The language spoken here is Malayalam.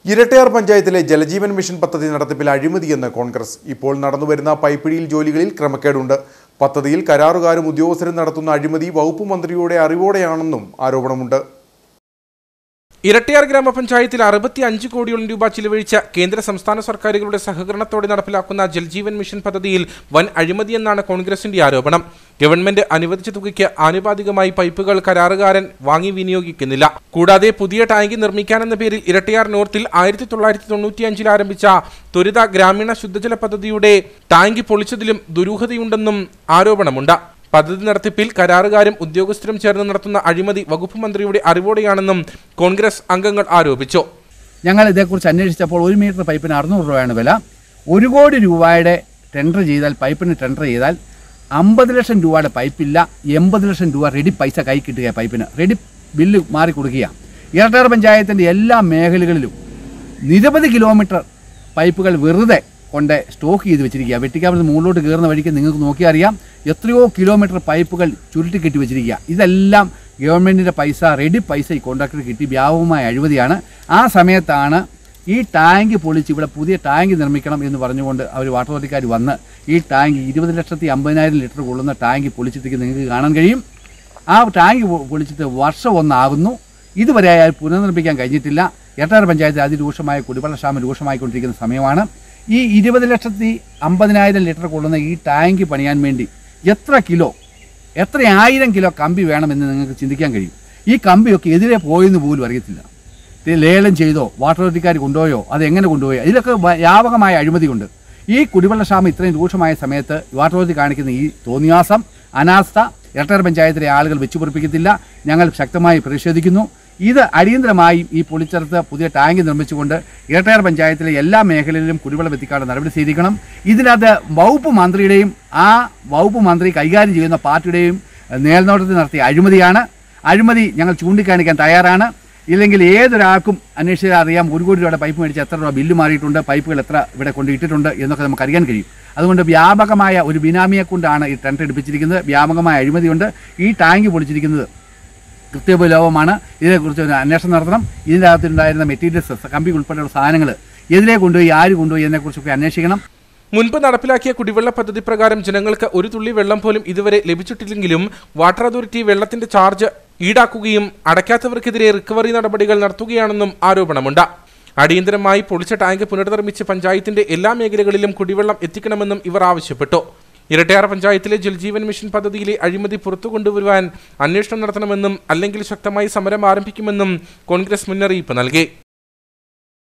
ഇരട്ടയാർ പഞ്ചായത്തിലെ ജലജീവൻ മിഷൻ പദ്ധതി നടത്തിപ്പിൽ അഴിമതിയെന്ന് കോൺഗ്രസ്. ഇപ്പോൾ നടന്നുവരുന്ന പൈപ്പിടിയിൽ ജോലികളിൽ ക്രമക്കേടുണ്ട്. പദ്ധതിയിൽ കരാറുകാരും ഉദ്യോഗസ്ഥരും നടത്തുന്ന അഴിമതി വകുപ്പ് മന്ത്രിയുടെ അറിവോടെയാണെന്നും ആരോപണമുണ്ട്. ഇരട്ടയാർ ഗ്രാമപഞ്ചായത്തിൽ 65 കോടിയോളം രൂപ ചിലവഴിച്ച കേന്ദ്ര സംസ്ഥാന സർക്കാരുകളുടെ സഹകരണത്തോടെ നടപ്പിലാക്കുന്ന ജൽജീവൻ മിഷൻ പദ്ധതിയിൽ വൻ അഴിമതിയെന്നാണ് കോൺഗ്രസിന്റെ ആരോപണം. ഗവൺമെന്റ് അനുവദിച്ച തുകയ്ക്ക് ആനുപാതികമായി പൈപ്പുകൾ കരാറുകാരൻ വാങ്ങി വിനിയോഗിക്കുന്നില്ല. കൂടാതെ പുതിയ ടാങ്ക് നിർമ്മിക്കാനെന്ന പേരിൽ ഇരട്ടയാർ നോർത്തിൽ 1995 ആരംഭിച്ച ത്വരിത ഗ്രാമീണ ശുദ്ധജല പദ്ധതിയുടെ ടാങ്ക് പൊളിച്ചതിലും ദുരൂഹതയുണ്ടെന്നും ആരോപണമുണ്ട്. പദ്ധതി നടത്തിപ്പിൽ കരാറുകാരും ഉദ്യോഗസ്ഥരും ചേർന്ന് നടത്തുന്ന അഴിമതി വകുപ്പ് മന്ത്രിയുടെ അറിവോടെയാണെന്നും കോൺഗ്രസ് അംഗങ്ങൾ ആരോപിച്ചു. ഞങ്ങൾ ഇതേക്കുറിച്ച് അന്വേഷിച്ചപ്പോൾ 1 മീറ്റർ പൈപ്പിന് 600 രൂപയാണ് വില. 1 കോടി രൂപയുടെ ടെൻഡർ ചെയ്താൽ, പൈപ്പിന് ടെൻഡർ ചെയ്താൽ 50 ലക്ഷം രൂപയുടെ പൈപ്പില്ല, 80 ലക്ഷം രൂപ റെഡി പൈസ കൈ കിട്ടുക, പൈപ്പിന് റെഡി ബില്ല് മാറി കൊടുക്കുക. ഇരട്ടയാർ പഞ്ചായത്തിൻ്റെ എല്ലാ മേഖലകളിലും നിരവധി കിലോമീറ്റർ പൈപ്പുകൾ വെറുതെ കൊണ്ട് സ്റ്റോക്ക് ചെയ്ത് വെച്ചിരിക്കുക. വെട്ടിക്കാമ്പലത്ത് മുകളിലോട്ട് കയറുന്ന വഴിക്ക് നിങ്ങൾക്ക് നോക്കിയാൽ അറിയാം, എത്രയോ കിലോമീറ്റർ പൈപ്പുകൾ ചുരുട്ടി കെട്ടി വെച്ചിരിക്കുക. ഇതെല്ലാം ഗവൺമെൻറ്റിൻ്റെ പൈസ, റെഡി പൈസ ഈ കോൺട്രാക്ടർ കിട്ടി വ്യാപകമായ അഴിമതിയാണ്. ആ സമയത്താണ് ഈ ടാങ്ക് പൊളിച്ച് ഇവിടെ പുതിയ ടാങ്ക് നിർമ്മിക്കണം എന്ന് പറഞ്ഞുകൊണ്ട് അവർ വാട്ടർ അതോറിറ്റിക്കാർ വന്ന് ഈ ടാങ്ക് 20,50,000 ലിറ്റർ കൊള്ളുന്ന ടാങ്ക് പൊളിച്ചിട്ട് നിങ്ങൾക്ക് കാണാൻ കഴിയും. ആ ടാങ്ക് പൊളിച്ചിട്ട് വർഷം 1 ആകുന്നു. ഇതുവരെ അയാൾ പുനർനിർമ്മിക്കാൻ കഴിഞ്ഞിട്ടില്ല. ഇരട്ടയാർ പഞ്ചായത്തിൽ അതിരൂക്ഷമായ കുടിവെള്ളക്ഷാമം രൂക്ഷമായിക്കൊണ്ടിരിക്കുന്ന സമയമാണ്. ഈ 20,50,000 ലിറ്റർ കൊള്ളുന്ന ഈ ടാങ്ക് പണിയാൻ വേണ്ടി എത്ര 1000 കിലോ കമ്പി വേണമെന്ന് നിങ്ങൾക്ക് ചിന്തിക്കാൻ കഴിയും. ഈ കമ്പിയൊക്കെ എതിരെ പോയെന്ന് പോലും അറിയത്തില്ല. ലേലം ചെയ്തോ, വാട്ടർ അതോറിറ്റിക്കാർ കൊണ്ടുപോയോ, അതെങ്ങനെ കൊണ്ടുപോയോ, ഇതിലൊക്കെ വ്യാപകമായ അഴിമതിയുണ്ട്. ഈ കുടിവെള്ളക്ഷാമം ഇത്രയും രൂക്ഷമായ സമയത്ത് വാട്ടർ അതോറിറ്റി കാണിക്കുന്ന ഈ തോന്നിയാസം, അനാസ്ഥ ഇരട്ടയാർ പഞ്ചായത്തിലെ ആളുകൾ വെച്ചുപൊറിപ്പിക്കത്തില്ല. ഞങ്ങൾ ശക്തമായി പ്രതിഷേധിക്കുന്നു. ഇത് അടിയന്തരമായി ഈ പൊളിച്ചെടുത്ത് പുതിയ ടാങ്ക് നിർമ്മിച്ചുകൊണ്ട് ഇരട്ടയാർ പഞ്ചായത്തിലെ എല്ലാ മേഖലയിലും കുടിവെള്ളം എത്തിക്കാനുള്ള നടപടി സ്വീകരിക്കണം. ഇതിനകത്ത് വകുപ്പ് മന്ത്രിയുടെയും ആ വകുപ്പ് മന്ത്രി കൈകാര്യം ചെയ്യുന്ന പാർട്ടിയുടെയും മേൽനോട്ടത്തിൽ നടത്തിയ അഴിമതിയാണ്. അഴിമതി ഞങ്ങൾ ചൂണ്ടിക്കാണിക്കാൻ തയ്യാറാണ്. ഇല്ലെങ്കിൽ ഏതൊരാൾക്കും അന്വേഷിച്ചാൽ അറിയാം 1 കോടി രൂപയുടെ പൈപ്പ് മേടിച്ച് എത്ര രൂപ ബില്ല് മാറിയിട്ടുണ്ട്, പൈപ്പുകൾ എത്ര ഇവിടെ കൊണ്ട് ഇട്ടിട്ടുണ്ട് എന്നൊക്കെ നമുക്ക് അറിയാൻ കഴിയും. അതുകൊണ്ട് വ്യാപകമായ ഒരു ബിനാമിയെ കൊണ്ടാണ് ഈ ടെൻഡർ എടുപ്പിച്ചിരിക്കുന്നത്. വ്യാപകമായ അഴിമതിയുണ്ട്. ഈ ടാങ്ക് പൊളിച്ചിരിക്കുന്നത് കൃത്യലോപമാണ്. ഇതിനെക്കുറിച്ച് ഒരു അന്വേഷണം നടത്തണം. ഇതിൻ്റെ അകത്തുണ്ടായിരുന്ന മെറ്റീരിയൽസ്, കമ്പി ഉൾപ്പെടെയുള്ള സാധനങ്ങൾ എതിരെ കൊണ്ടുപോയി, ആര് കൊണ്ടുപോയി എന്നതിനെക്കുറിച്ചൊക്കെ അന്വേഷിക്കണം. മുൻപ് നടപ്പിലാക്കിയ കുടിവെള്ള പദ്ധതി പ്രകാരം ജനങ്ങൾക്ക് ഒരു തുള്ളി വെള്ളം പോലും ഇതുവരെ ലഭിച്ചിട്ടില്ലെങ്കിലും വാട്ടർ അതോറിറ്റി വെള്ളത്തിന്റെ ചാർജ് ഈടാക്കുകയും അടയ്ക്കാത്തവർക്കെതിരെ റിക്കവറി നടപടികൾ നടത്തുകയാണെന്നും ആരോപണമുണ്ട്. അടിയന്തരമായി പൊളിച്ച ടാങ്ക് പുനർനിർമ്മിച്ച് പഞ്ചായത്തിന്റെ എല്ലാ മേഖലകളിലും കുടിവെള്ളം എത്തിക്കണമെന്നും ഇവർ ആവശ്യപ്പെട്ടു. ഇരട്ടയാർ പഞ്ചായത്തിലെ ജൽജീവൻ മിഷൻ പദ്ധതിയിലെ അഴിമതി പുറത്തു കൊണ്ടുവരുവാൻ അന്വേഷണം നടത്തണമെന്നും അല്ലെങ്കിൽ ശക്തമായി സമരം ആരംഭിക്കുമെന്നും കോൺഗ്രസ് മുന്നറിയിപ്പ് നൽകി.